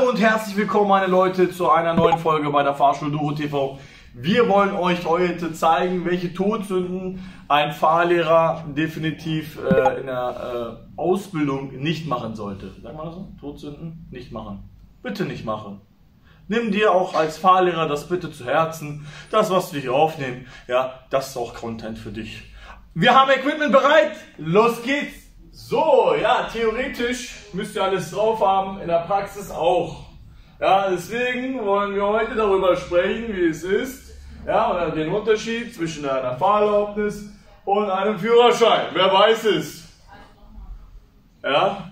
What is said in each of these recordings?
Hallo und herzlich willkommen, meine Leute, zu einer neuen Folge bei der Fahrschule Duro TV. Wir wollen euch heute zeigen, welche Todsünden ein Fahrlehrer definitiv in der Ausbildung nicht machen sollte. Sag mal das so? Todsünden nicht machen. Bitte nicht machen. Nimm dir auch als Fahrlehrer das bitte zu Herzen. Das, was wir hier aufnehmen, ja, das ist auch Content für dich. Wir haben Equipment bereit. Los geht's. So, ja, theoretisch müsst ihr alles drauf haben, in der Praxis auch. Ja, deswegen wollen wir heute darüber sprechen, wie es ist, ja, oder den Unterschied zwischen einer Fahrerlaubnis und einem Führerschein. Wer weiß es? Ja?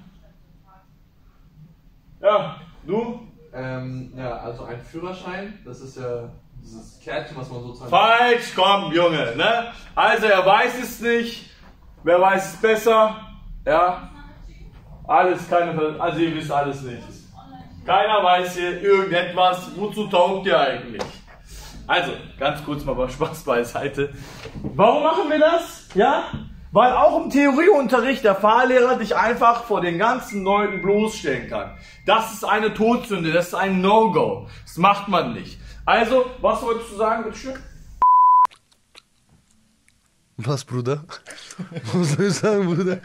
Ja, du? Ja, also ein Führerschein, das ist ja dieses Kärtchen, was man sozusagen... Falsch, komm, Junge, ne? Also, er weiß es nicht, wer weiß es besser? Ja, alles, also ihr wisst alles nicht. Keiner weiß hier irgendetwas, wozu taugt ihr eigentlich? Also, ganz kurz mal Spaß beiseite. Warum machen wir das? Ja, weil auch im Theorieunterricht der Fahrlehrer dich einfach vor den ganzen Leuten bloßstellen kann. Das ist eine Todsünde, das ist ein No-Go. Das macht man nicht. Also, was wolltest du sagen, bitte schön? Was, Bruder? Was soll ich sagen, Bruder?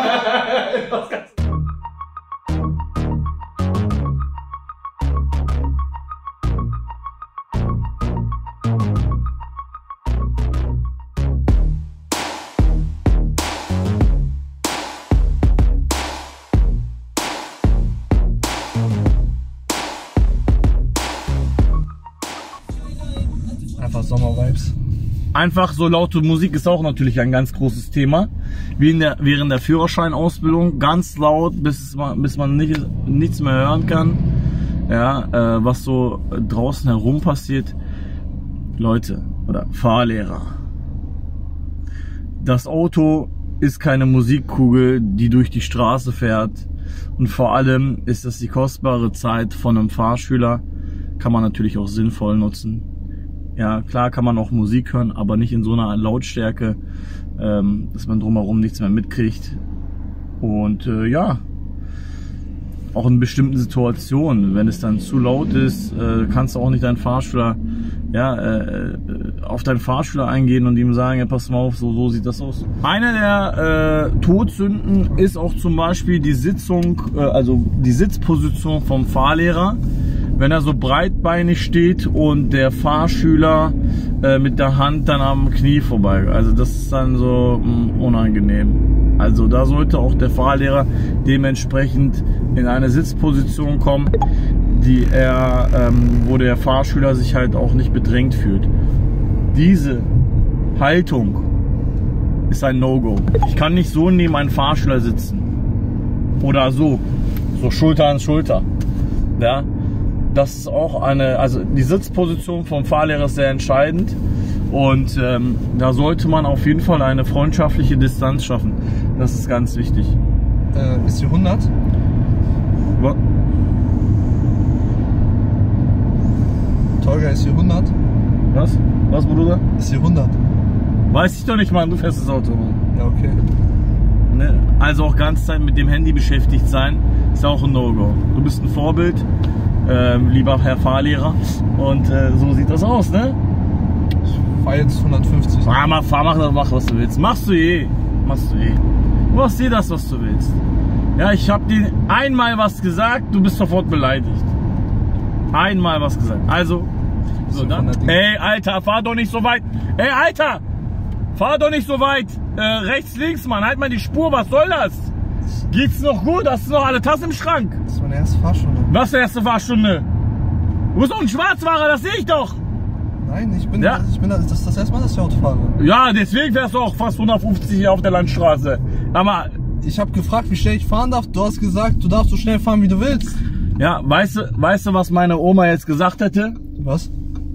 Einfach Sommervibes. Einfach so laute Musik ist auch natürlich ein ganz großes Thema. Wie während der Führerscheinausbildung, ganz laut, bis man nichts mehr hören kann. Ja, was so draußen herum passiert. Leute oder Fahrlehrer. Das Auto ist keine Musikkugel, die durch die Straße fährt. Und vor allem ist das die kostbare Zeit von einem Fahrschüler. Kann man natürlich auch sinnvoll nutzen. Ja, klar kann man auch Musik hören, aber nicht in so einer Lautstärke, dass man drumherum nichts mehr mitkriegt. Und ja, auch in bestimmten Situationen, wenn es dann zu laut ist, kannst du auch nicht deinen Fahrschüler, auf deinen Fahrschüler eingehen und ihm sagen, ja, pass mal auf, so sieht das aus. Eine der Todsünden ist auch zum Beispiel die also die Sitzposition vom Fahrlehrer. Wenn er so breitbeinig steht und der Fahrschüler mit der Hand dann am Knie vorbei. Also das ist dann so unangenehm. Also da sollte auch der Fahrlehrer dementsprechend in eine Sitzposition kommen, wo der Fahrschüler sich halt auch nicht bedrängt fühlt. Diese Haltung ist ein No-Go. Ich kann nicht so neben einem Fahrschüler sitzen. Oder so Schulter an Schulter. Ja. Das ist auch also die Sitzposition vom Fahrlehrer ist sehr entscheidend und da sollte man auf jeden Fall eine freundschaftliche Distanz schaffen. Das ist ganz wichtig. Ist hier 100? Was? Tolga, ist hier 100? Was? Was, Bruder? Ist hier 100? Weiß ich doch nicht, Mann. Du fährst das Auto, Mann. Ja, okay. Ne? Also auch ganze Zeit mit dem Handy beschäftigt sein, ist auch ein No-Go. Du bist ein Vorbild. Lieber Herr Fahrlehrer. Und so sieht das aus, ne? Ich fahr jetzt 150. Mach, was du willst. Machst du eh. Du machst eh das, was du willst. Ja, ich habe dir einmal was gesagt, du bist sofort beleidigt. Einmal was gesagt. Also, so dann. Ey, Alter, fahr doch nicht so weit. Ey, Alter, fahr doch nicht so weit. Rechts, links, Mann. Halt mal die Spur, was soll das? Geht's noch gut? Hast du noch alle Tassen im Schrank? Das ist meine erste Fahrstunde. Was ist die erste Fahrstunde? Du bist doch ein Schwarzfahrer, das sehe ich doch. Nein, das ist das erste Mal, dass ich Auto fahre. Ja, deswegen fährst du auch fast 150 hier auf der Landstraße. Aber ich habe gefragt, wie schnell ich fahren darf. Du hast gesagt, du darfst so schnell fahren, wie du willst. Ja, weißt du, was meine Oma jetzt gesagt hätte? Was?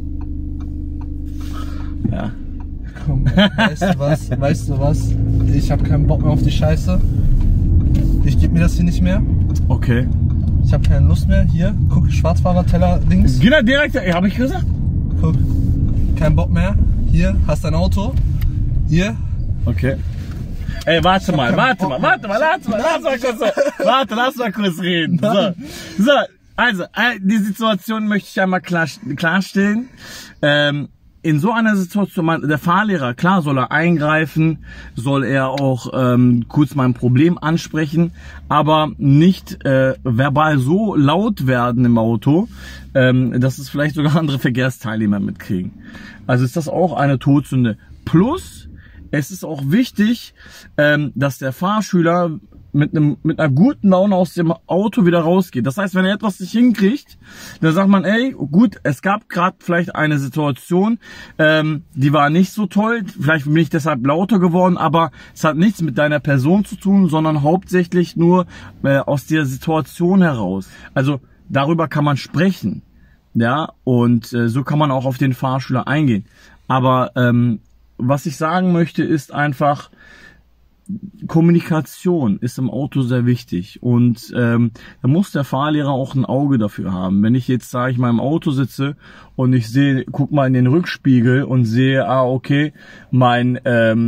Ja. Komm, weißt du was? Ich habe keinen Bock mehr auf die Scheiße. Ich gebe mir das hier nicht mehr. Okay. Ich habe keine Lust mehr. Hier, guck, Schwarzfahrer-Teller-Dings. Geh da direkt, habe ich gesagt? Guck, kein Bock mehr. Hier, hast dein Auto. Hier. Okay. Ey, warte mal, lass mal kurz reden. So, Also, die Situation möchte ich einmal klarstellen. In so einer Situation, der Fahrlehrer, klar soll er eingreifen, soll er auch kurz mal ein Problem ansprechen, aber nicht verbal so laut werden im Auto, dass es vielleicht sogar andere Verkehrsteilnehmer mitkriegen. Also ist das auch eine Todsünde. Plus, es ist auch wichtig, dass der Fahrschüler mit einer guten Laune aus dem Auto wieder rausgeht. Das heißt, wenn er etwas nicht hinkriegt, dann sagt man, ey, gut, es gab gerade vielleicht eine Situation, die war nicht so toll, vielleicht bin ich deshalb lauter geworden, aber es hat nichts mit deiner Person zu tun, sondern hauptsächlich nur aus der Situation heraus. Also darüber kann man sprechen, ja, und so kann man auch auf den Fahrschüler eingehen. Aber was ich sagen möchte, ist einfach, Kommunikation ist im Auto sehr wichtig und da muss der Fahrlehrer auch ein Auge dafür haben. Wenn ich jetzt, sage ich mal, im Auto sitze und ich sehe, guck mal in den Rückspiegel und sehe, okay, mein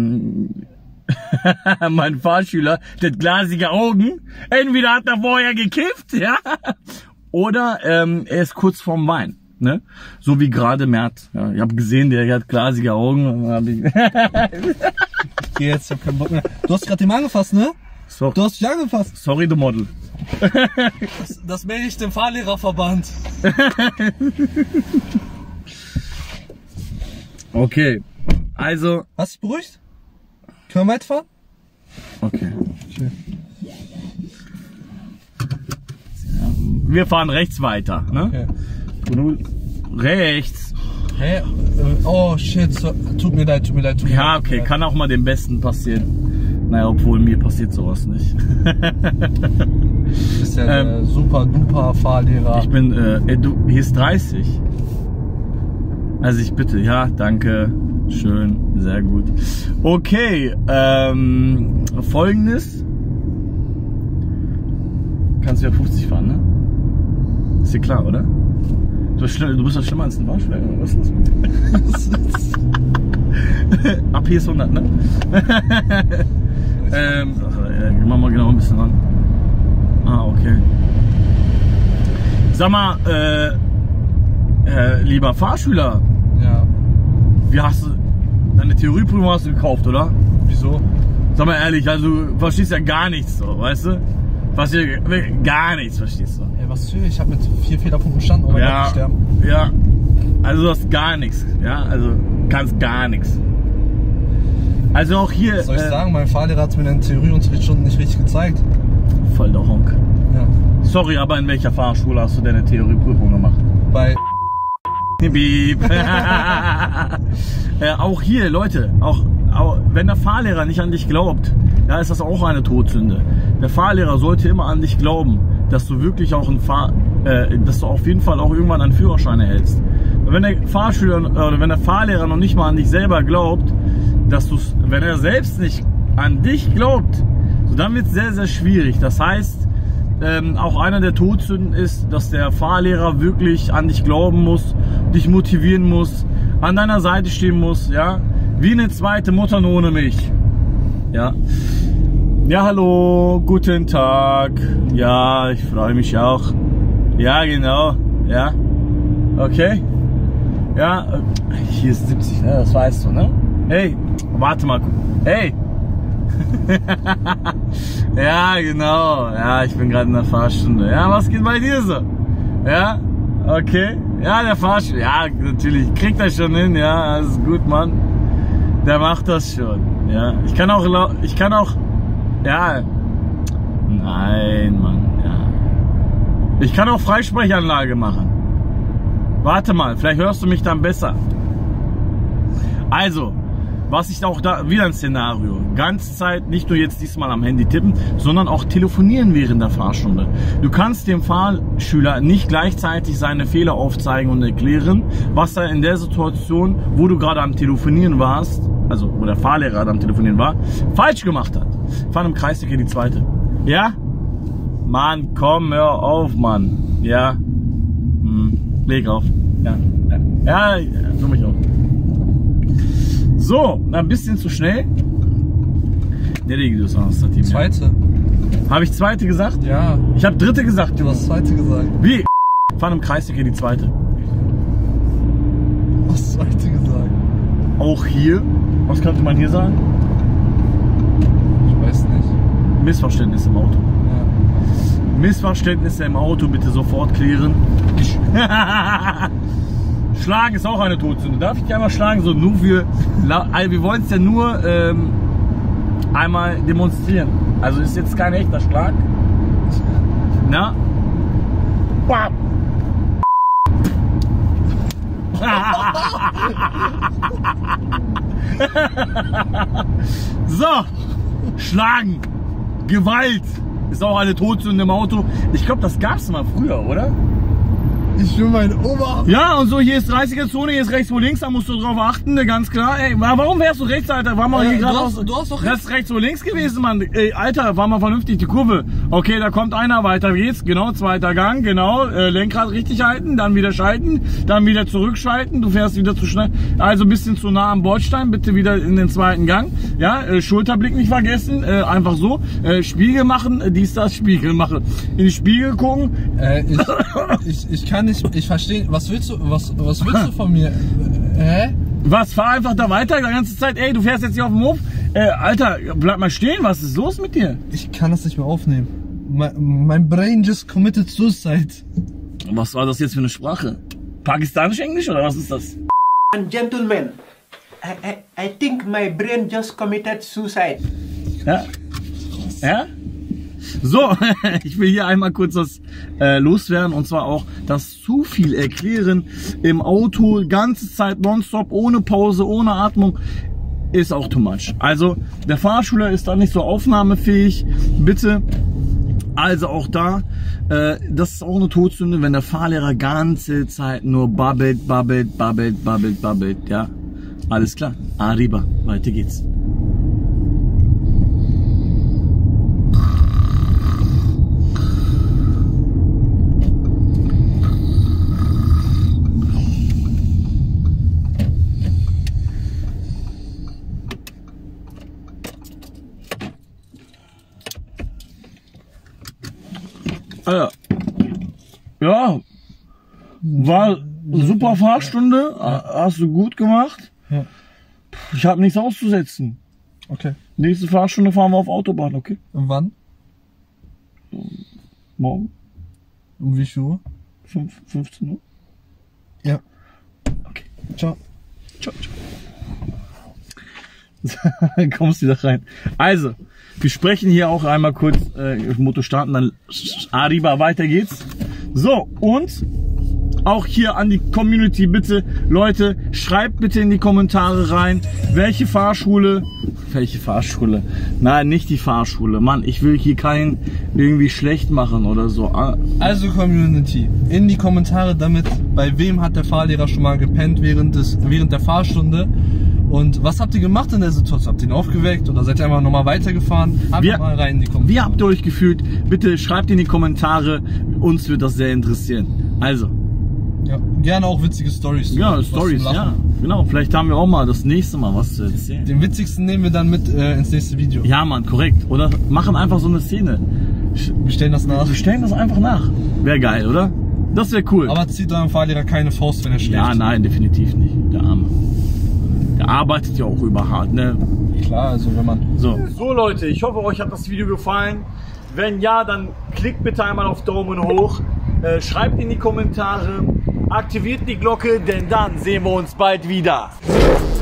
mein Fahrschüler, der hat glasige Augen, entweder hat er vorher gekifft, ja, oder er ist kurz vorm Wein. Ne? So wie gerade Mert. Ja, ich habe gesehen, der hat glasige Augen. Jetzt, ich hab keinen Bock mehr. Du hast gerade den angefasst, ne? So. Du hast dich angefasst. Sorry, du Model. Das melde ich dem Fahrlehrerverband. Okay, also... Hast du dich beruhigt? Können wir weiterfahren? Okay. Ja, wir fahren rechts weiter, ne? Okay. Rechts. Hä? Oh shit, tut mir leid. Ja, okay, kann auch mal dem Besten passieren. Naja, obwohl mir passiert sowas nicht. Du bist ja der super duper Fahrlehrer. Ich bin, hier ist 30. Also ich bitte, ja, danke. Schön, sehr gut. Okay, Folgendes. Kannst du ja 50 fahren, ne? Ist dir klar, oder? Du bist doch schlimmer als ein Fahrschüler. Was ist das mit dir? Ab hier ist 100, ne? Gehen wir mal genau ein bisschen an. Ah, okay. Sag mal, lieber Fahrschüler. Ja. Wie hast du deine Theorieprüfung hast du gekauft, oder? Wieso? Sag mal ehrlich, also du verstehst ja gar nichts, so, weißt du? Gar nichts verstehst du. Ey, was für? Ich habe mit 4 Fehlerpunkten bestanden, oh mein Gott, ich sterben. Ja, also du hast gar nichts, ja, also kannst gar nichts. Also auch hier... Was soll ich sagen, mein Fahrlehrer hat mir in den Theorieunterrichtsstunden nicht richtig gezeigt. Voll der Honk. Ja. Sorry, aber in welcher Fahrschule hast du deine Theorieprüfung gemacht? Bei... Beep. Auch hier, Leute, auch wenn der Fahrlehrer nicht an dich glaubt, ja, ist das auch eine Todsünde. Der Fahrlehrer sollte immer an dich glauben, dass du wirklich auch dass du auf jeden Fall auch irgendwann einen Führerschein erhältst. Wenn der Fahrschüler oder wenn der Fahrlehrer noch nicht mal an dich selber glaubt, wenn er selbst nicht an dich glaubt, so dann wird es sehr, sehr schwierig. Das heißt, auch einer der Todsünden ist, dass der Fahrlehrer wirklich an dich glauben muss, dich motivieren muss, an deiner Seite stehen muss, ja, wie eine zweite Mutter nur ohne mich, ja. Ja, hallo, guten Tag, ja, ich freue mich auch, ja, genau, ja, okay, ja, hier ist 70, ne? Das weißt du, ne? Hey, warte mal, hey. Ja, genau. Ja, ich bin gerade in der Fahrstunde. Ja, was geht bei dir so? Ja, okay. Ja, der Fahrstuhl. Ja, natürlich. Kriegt er schon hin. Ja, alles gut, Mann. Der macht das schon. Ja, ich kann auch. Ja. Nein, Mann. Ja. Ich kann auch Freisprechanlage machen. Warte mal, vielleicht hörst du mich dann besser. Also. Was ich auch da, wieder ein Szenario, ganze Zeit nicht nur jetzt diesmal am Handy tippen, sondern auch telefonieren während der Fahrstunde. Du kannst dem Fahrschüler nicht gleichzeitig seine Fehler aufzeigen und erklären, was er in der Situation, wo du gerade am Telefonieren warst, also wo der Fahrlehrer gerade am Telefonieren war, falsch gemacht hat. Fahren im Kreisverkehr die zweite. Ja? Mann, komm, hör auf, Mann. Ja? Leg auf. Ja, tu mich auf. So, ein bisschen zu schnell. Zweite. Habe ich zweite gesagt? Ja. Ich habe dritte gesagt. Du hast zweite gesagt. Wie? Fahren im Kreisverkehr die zweite. Was zweite gesagt? Auch hier, was könnte man hier sagen? Ich weiß nicht. Missverständnisse im Auto. Ja. Missverständnisse im Auto bitte sofort klären. Schlagen ist auch eine Todsünde. Darf ich dich einmal schlagen? So nur für. Also wir wollen es ja nur einmal demonstrieren. Also ist jetzt kein echter Schlag. Na? Bam! So, schlagen, Gewalt ist auch eine Todsünde im Auto. Ich glaube, das gab es mal früher, oder? Ich will meinen Ober. Ja, und so, hier ist 30er-Zone, hier ist rechts, wo links, da musst du drauf achten, ganz klar. Ey, warum wärst du rechts, Alter? War mal hier gerade aus. Du hast doch Das ist rechts, wo links gewesen, Mann. Ey, Alter, war mal vernünftig die Kurve. Okay, da kommt einer, weiter geht's. Genau, zweiter Gang, genau. Lenkrad richtig halten, dann wieder schalten, dann wieder zurückschalten. Du fährst wieder zu schnell. Also ein bisschen zu nah am Bordstein, bitte wieder in den zweiten Gang. Ja, Schulterblick nicht vergessen, einfach so. Spiegel machen, dies, das, Spiegel machen. In den Spiegel gucken. Ich kann nicht, ich verstehe, was willst du von mir? Hä? Was, fahr einfach da weiter, die ganze Zeit, ey, du fährst jetzt hier auf dem Hof. Alter, bleib mal stehen, was ist los mit dir? Ich kann das nicht mehr aufnehmen. Mein brain just committed suicide. Was war das jetzt für eine Sprache? Pakistanisch Englisch oder was ist das? And gentlemen, I think my brain just committed suicide. Ja? Ja? So, ich will hier einmal kurz das loswerden, und zwar auch das zu viel Erklären im Auto, ganze Zeit nonstop, ohne Pause, ohne Atmung, ist auch too much. Also der Fahrschüler ist da nicht so aufnahmefähig, bitte. Also auch da, das ist auch eine Todsünde, wenn der Fahrlehrer ganze Zeit nur babbelt, ja. Alles klar, arriba, weiter geht's. Ja, war super Fahrstunde, hast du gut gemacht. Ja. Ich habe nichts auszusetzen. Okay. Nächste Fahrstunde fahren wir auf Autobahn, okay? Und wann? Morgen, Um wie viel Uhr? 15 Uhr. Ja. Okay. Ciao. Ciao, ciao. Dann kommst du wieder rein. Also, wir sprechen hier auch einmal kurz, Motor starten, dann arriba, weiter geht's. So, und auch hier an die Community, bitte, Leute, schreibt bitte in die Kommentare rein, welche Fahrschule, nein, nicht die Fahrschule, Mann, ich will hier keinen irgendwie schlecht machen oder so. Also Community, in die Kommentare damit, bei wem hat der Fahrlehrer schon mal gepennt während der Fahrstunde? Und was habt ihr gemacht in der Situation? Habt ihr ihn aufgeweckt oder seid ihr einfach nochmal weitergefahren? Einfach mal rein in die Kommentare. Wie habt ihr euch gefühlt? Bitte schreibt in die Kommentare, uns wird das sehr interessieren. Also. Ja, gerne auch witzige Storys. Ja, Storys, ja. Genau, vielleicht haben wir auch mal das nächste Mal was zu erzählen. Den witzigsten nehmen wir dann mit ins nächste Video. Ja, Mann, korrekt. Oder machen einfach so eine Szene. Wir stellen das nach. Wir stellen das einfach nach. Wäre geil, oder? Das wäre cool. Aber zieht eurem Fahrlehrer keine Faust, wenn er schläft. Ja, nein, definitiv nicht. Der Arme. Der arbeitet ja auch über hart, ne? Klar, also wenn man... So, Leute, ich hoffe, euch hat das Video gefallen. Wenn ja, dann klickt bitte einmal auf Daumen hoch. Schreibt in die Kommentare. Aktiviert die Glocke, denn dann sehen wir uns bald wieder.